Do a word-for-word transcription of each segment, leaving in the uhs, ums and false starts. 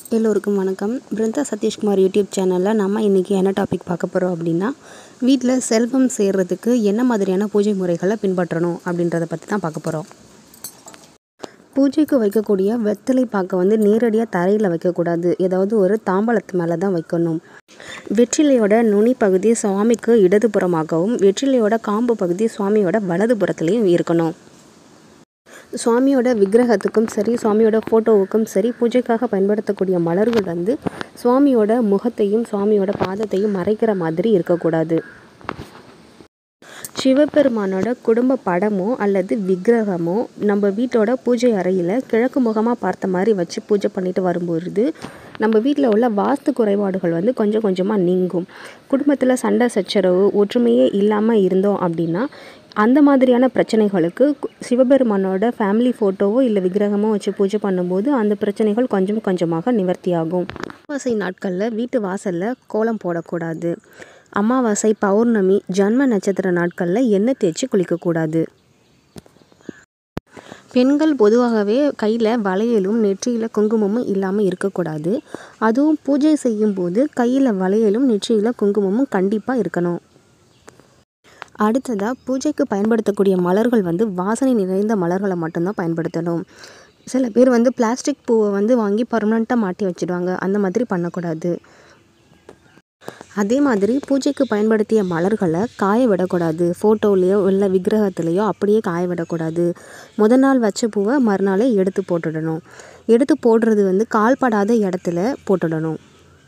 எல்லோருக்கும் வணக்கம். பிருந்தா சதீஷ்குமார் யூடியூப் சேனலில் நம்ம இன்றைக்கி என்ன டாபிக் பார்க்க போகிறோம் அப்படின்னா, வீட்டில் செல்வம் சேர்றதுக்கு என்ன மாதிரியான பூஜை முறைகளை பின்பற்றணும் அப்படின்றத பற்றி தான் பார்க்க போகிறோம். பூஜைக்கு வைக்கக்கூடிய வெத்தலை பாக்கை வந்து நேரடியாக தரையில் வைக்கக்கூடாது. ஏதாவது ஒரு தாம்பலத்து மேலே தான் வைக்கணும். வெற்றிலையோட நுனி பகுதி சுவாமிக்கு இடதுபுறமாகவும், வெற்றிலையோட காம்பு பகுதி சுவாமியோட வலதுபுறத்துலேயும் இருக்கணும். சுவாமியோட விக்கிரகத்துக்கும் சரி, சுவாமியோட ஃபோட்டோவுக்கும் சரி, பூஜைக்காக பயன்படுத்தக்கூடிய மலர்கள் வந்து சுவாமியோட முகத்தையும் சுவாமியோட பாதத்தையும் மறைக்கிற மாதிரி இருக்கக்கூடாது. சிவபெருமானோட குடும்ப படமோ அல்லது விக்கிரகமோ நம்ம வீட்டோட பூஜை அறையில் கிழக்கு முகமாக பார்த்த மாதிரி வச்சு பூஜை பண்ணிட்டு வரும்பொழுது நம்ம வீட்டில் உள்ள வாஸ்து குறைபாடுகள் வந்து கொஞ்சம் கொஞ்சமாக நீங்கும். குடும்பத்தில் சண்டை சச்சரவு ஒற்றுமையே இல்லாமல் இருந்தோம் அப்படின்னா அந்த மாதிரியான பிரச்சனைகளுக்கு சிவபெருமானோட ஃபேமிலி ஃபோட்டோவோ இல்லை விக்கிரகமோ வச்சு பூஜை பண்ணும்போது அந்த பிரச்சனைகள் கொஞ்சம் கொஞ்சமாக நிவர்த்தியாகும். அமாவாசை நாட்களில் வீட்டு வாசலில் கோலம் போடக்கூடாது. அமாவாசை, பௌர்ணமி, ஜன்ம நட்சத்திர நாட்களில் எண்ணெய் தேய்ச்சி குளிக்கக்கூடாது. பெண்கள் பொதுவாகவே கையில் வளையலும் நெற்றியில் குங்குமமும் இல்லாமல் இருக்கக்கூடாது. அதுவும் பூஜை செய்யும்போது கையில் வளையலும் நெற்றியில் குங்குமமும் கண்டிப்பாக இருக்கணும். அடுத்ததாக, பூஜைக்கு பயன்படுத்தக்கூடிய மலர்கள் வந்து வாசனை நிறைந்த மலர்களை மட்டும்தான் பயன்படுத்தணும். சில பேர் வந்து பிளாஸ்டிக் பூவை வந்து வாங்கி பர்மனெண்ட்டாக மாட்டி வச்சுடுவாங்க. அந்த மாதிரி பண்ணக்கூடாது. அதே மாதிரி பூஜைக்கு பயன்படுத்திய மலர்களை காய விடக்கூடாது. ஃபோட்டோலேயோ இல்லை விக்கிரகத்துலேயோ அப்படியே காய விடக்கூடாது. முத நாள் வச்ச பூவை மறுநாளே எடுத்து போட்டுடணும். எடுத்து போடுறது வந்து கால்படாத இடத்துல போட்டுடணும்.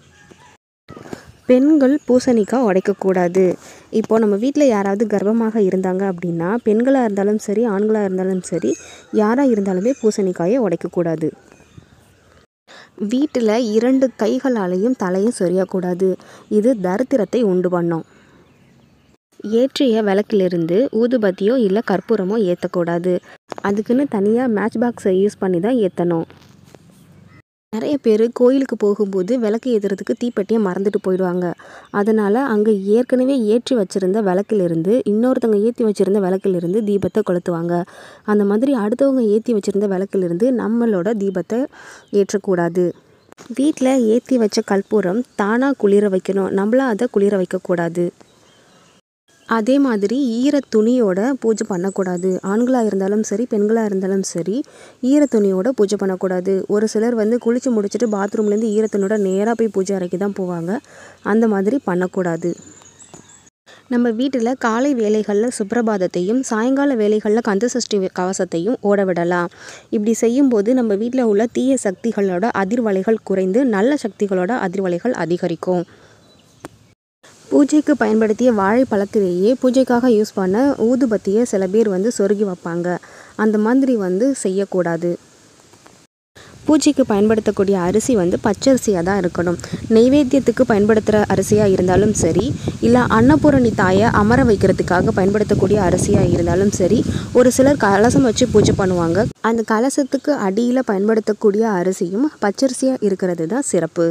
பெண்கள் பூசணிக்காய் உடைக்கக்கூடாது. இப்போது நம்ம வீட்டில் யாராவது கர்ப்பமாக இருந்தாங்க அப்படின்னா பெண்களாக இருந்தாலும் சரி, ஆண்களாக இருந்தாலும் சரி, யாராக இருந்தாலுமே பூசணிக்காயை உடைக்கக்கூடாது. வீட்டில் இரண்டு கைகளாலையும் தலையும் சொரியக்கூடாது. இது தரித்திரத்தை உண்டு பண்ணும். ஏற்றிய விளக்கிலிருந்து ஊதுபத்தியோ இல்லை கற்பூரமோ ஏற்றக்கூடாது. அதுக்குன்னு தனியாக மேட்ச் பாக்ஸை யூஸ் பண்ணி தான் ஏற்றணும். நிறைய பேர் கோயிலுக்கு போகும்போது விளக்கு ஏற்றுறதுக்கு தீப்பெட்டியை மறந்துட்டு போயிடுவாங்க. அதனால் அங்கே ஏற்கனவே ஏற்றி வச்சுருந்த விளக்கிலிருந்து இன்னொருத்தவங்க ஏற்றி வச்சுருந்த விளக்கிலிருந்து தீபத்தை கொளுத்துவாங்க. அந்த மாதிரி அடுத்தவங்க ஏற்றி வச்சுருந்த விளக்கிலிருந்து நம்மளோட தீபத்தை ஏற்றக்கூடாது. வீட்டில் ஏற்றி வச்ச கற்பூரம் தானாக குளிர வைக்கணும். நம்மளாக அதை குளிர வைக்கக்கூடாது. அதே மாதிரி ஈர துணியோட பூஜை பண்ணக்கூடாது. ஆண்களாக இருந்தாலும் சரி, பெண்களாக இருந்தாலும் சரி, ஈர துணியோட பூஜை பண்ணக்கூடாது. ஒரு சிலர் வந்து குளித்து முடிச்சுட்டு பாத்ரூம்லேருந்து ஈர துணியோட நேராக போய் பூஜை அறைக்கு தான் போவாங்க. அந்த மாதிரி பண்ணக்கூடாது. நம்ம வீட்டில் காலை வேளைகளில் சுப்ரபாதத்தையும் சாயங்கால வேளைகளில் கந்தசஷ்டி கவசத்தையும் ஓட விடலாம். இப்படி செய்யும்போது நம்ம வீட்டில் உள்ள தீய சக்திகளோட அதிர்வலைகள் குறைந்து நல்ல சக்திகளோட அதிர்வலைகள் அதிகரிக்கும். பூஜைக்கு பயன்படுத்திய வாழைப்பழத்திலேயே பூஜைக்காக யூஸ் பண்ண ஊதுபத்தியை சில பேர் வந்து சொருகி வைப்பாங்க. அந்த மாதிரி வந்து செய்யக்கூடாது. பூஜைக்கு பயன்படுத்தக்கூடிய அரிசி வந்து பச்சரிசியாக தான் இருக்கணும். நெய்வேத்தியத்துக்கு பயன்படுத்துகிற அரிசியாக இருந்தாலும் சரி, இல்லை அன்னபூரணி தாயை அமர வைக்கிறதுக்காக பயன்படுத்தக்கூடிய அரிசியாக இருந்தாலும் சரி, ஒரு சிலர் கலசம் வச்சு பூஜை பண்ணுவாங்க. அந்த கலசத்துக்கு அடியில் பயன்படுத்தக்கூடிய அரிசியும் பச்சரிசியாக இருக்கிறது தான் சிறப்பு.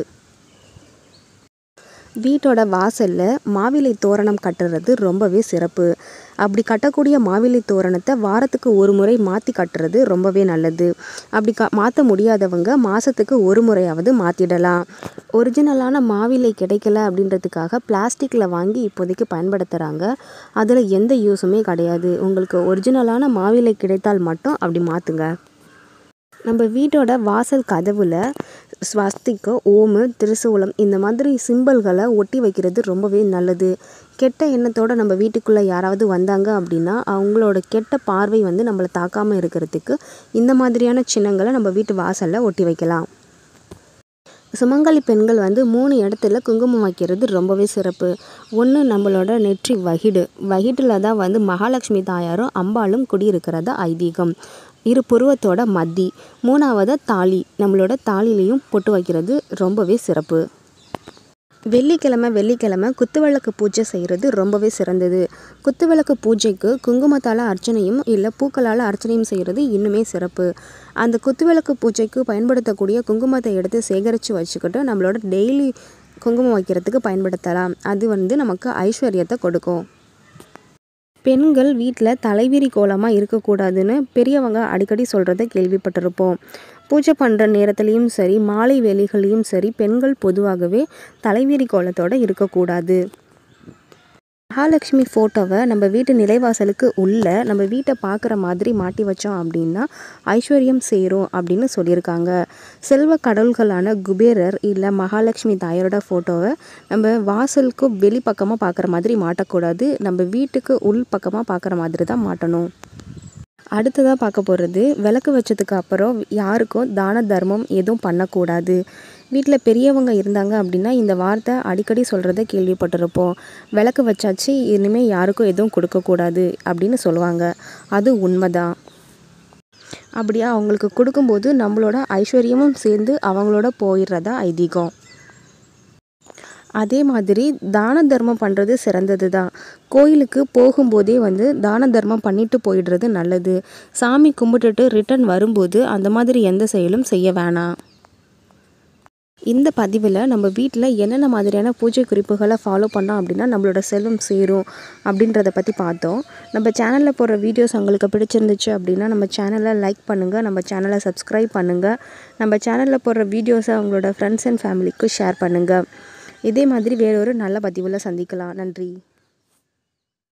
வீட்டோட வாசலில் மாவிலை தோரணம் கட்டுறது ரொம்பவே சிறப்பு. அப்படி கட்டக்கூடிய மாவிலை தோரணத்தை வாரத்துக்கு ஒரு முறை மாற்றி கட்டுறது ரொம்பவே நல்லது. அப்படி க மாற்ற முடியாதவங்க மாதத்துக்கு ஒரு முறையாவது மாற்றிடலாம். ஒரிஜினலான மாவிலை கிடைக்கல அப்படின்றதுக்காக பிளாஸ்டிக்கில் வாங்கி இப்போதைக்கு பயன்படுத்துகிறாங்க. அதில் எந்த யூஸுமே கிடையாது. உங்களுக்கு ஒரிஜினலான மாவிலை கிடைத்தால் மட்டும் அப்படி மாற்றுங்க. நம்ம வீட்டோட வாசல் கதவுல ஸ்வஸ்திக்கு, ஓமு, திரிசூலம் இந்த மாதிரி சிம்பிள்களை ஒட்டி வைக்கிறது ரொம்பவே நல்லது. கெட்ட எண்ணத்தோடு நம்ம வீட்டுக்குள்ளே யாராவது வந்தாங்க அப்படின்னா அவங்களோட கெட்ட பார்வை வந்து நம்மளை தாக்காமல் இருக்கிறதுக்கு இந்த மாதிரியான சின்னங்களை நம்ம வீட்டு வாசலில் ஒட்டி வைக்கலாம். சுமங்கலி பெண்கள் வந்து மூணு இடத்துல குங்குமம் வைக்கிறது ரொம்பவே சிறப்பு. ஒன்று, நம்மளோட நெற்றி வகிடு. வகிடில் தான் வந்து மகாலட்சுமி தாயாரும் அம்பாளும் குடியிருக்கிறதா ஐதீகம். இரு புருவத்தோட மத்தி. மூணாவது தாலி. நம்மளோட தாலிலையும் பொட்டு வைக்கிறது ரொம்பவே சிறப்பு. வெள்ளிக்கிழமை வெள்ளிக்கிழமை குத்துவிளக்கு பூஜை செய்கிறது ரொம்பவே சிறந்தது. குத்துவிளக்கு பூஜைக்கு குங்குமத்தால் அர்ச்சனையும் இல்லை பூக்களால் அர்ச்சனையும் செய்கிறது இன்னுமே சிறப்பு. அந்த குத்துவிளக்கு பூஜைக்கு பயன்படுத்தக்கூடிய குங்குமத்தை எடுத்து சேகரித்து வச்சுக்கிட்டு நம்மளோட டெய்லி குங்குமம் வைக்கிறதுக்கு பயன்படுத்தலாம். அது வந்து நமக்கு ஐஸ்வர்யத்தை கொடுக்கும். பெண்கள் வீட்டில் தலைவிரி கோலமாக இருக்கக்கூடாதுன்னு பெரியவங்க அடிக்கடி சொல்கிறத கேள்விப்பட்டிருப்போம். பூஜை பண்ணுற நேரத்துலேயும் சரி, மாலை வேளைகளையும் சரி, பெண்கள் பொதுவாகவே தலைவிரி கோலத்தோடு இருக்கக்கூடாது. மகாலட்சுமி ஃபோட்டோவை நம்ம வீட்டு நிலைவாசலுக்கு உள்ளே நம்ம வீட்டை பார்க்குற மாதிரி மாட்டி வச்சோம் அப்படின்னா ஐஸ்வர்யம் சேரும் அப்படின்னு சொல்லியிருக்காங்க. செல்வ கடவுள்களான குபேரர் இல்லை மகாலட்சுமி தாயாரோட ஃபோட்டோவை நம்ம வாசலுக்கு வெளிப்பக்கமாக பார்க்குற மாதிரி மாட்டக்கூடாது. நம்ம வீட்டுக்கு உள் பக்கமாக பார்க்குற மாதிரி தான் மாட்டணும். அடுத்ததாக பார்க்க போகிறது, விளக்கு வச்சதுக்கு அப்புறம் யாருக்கும் தான தர்மம் எதுவும் பண்ணக்கூடாது. வீட்டில் பெரியவங்க இருந்தாங்க அப்படின்னா இந்த வார்த்தை அடிக்கடி சொல்கிறத கேள்விப்பட்டிருப்போம். விளக்கு வச்சாச்சு, இனிமேல் யாருக்கும் எதுவும் கொடுக்கக்கூடாது அப்படின்னு சொல்லுவாங்க. அது உண்மைதான். அப்படியா அவங்களுக்கு கொடுக்கும்போது நம்மளோட ஐஸ்வர்யமும் சேர்ந்து அவங்களோட போயிடுறதா ஐதீகம். அதே மாதிரி தான தர்மம் பண்ணுறது சிறந்தது தான். கோயிலுக்கு போகும்போதே வந்து தான தர்மம் பண்ணிட்டு போயிடுறது நல்லது. சாமி கும்பிட்டுட்டு ரிட்டன் வரும்போது அந்த மாதிரி எந்த செயலும் செய்ய வேணாம். இந்த பதிவில் நம்ம வீட்டில் என்னென்ன மாதிரியான பூஜை குறிப்புகளை ஃபாலோ பண்ணோம் அப்படின்னா நம்மளோட செல்வம் சேரும் அப்படின்றத பற்றி பார்த்தோம். நம்ம சேனலில் போடுற வீடியோஸ் உங்களுக்கு பிடிச்சிருந்துச்சு அப்படின்னா நம்ம சேனலை லைக் பண்ணுங்கள், நம்ம சேனலை சப்ஸ்கிரைப் பண்ணுங்கள், நம்ம சேனலில் போடுற வீடியோஸை அவங்களோட ஃப்ரெண்ட்ஸ் அண்ட் ஃபேமிலிக்கு ஷேர் பண்ணுங்கள். இதே மாதிரி வேறொரு நல்ல பதிவில் சந்திக்கலாம். நன்றி.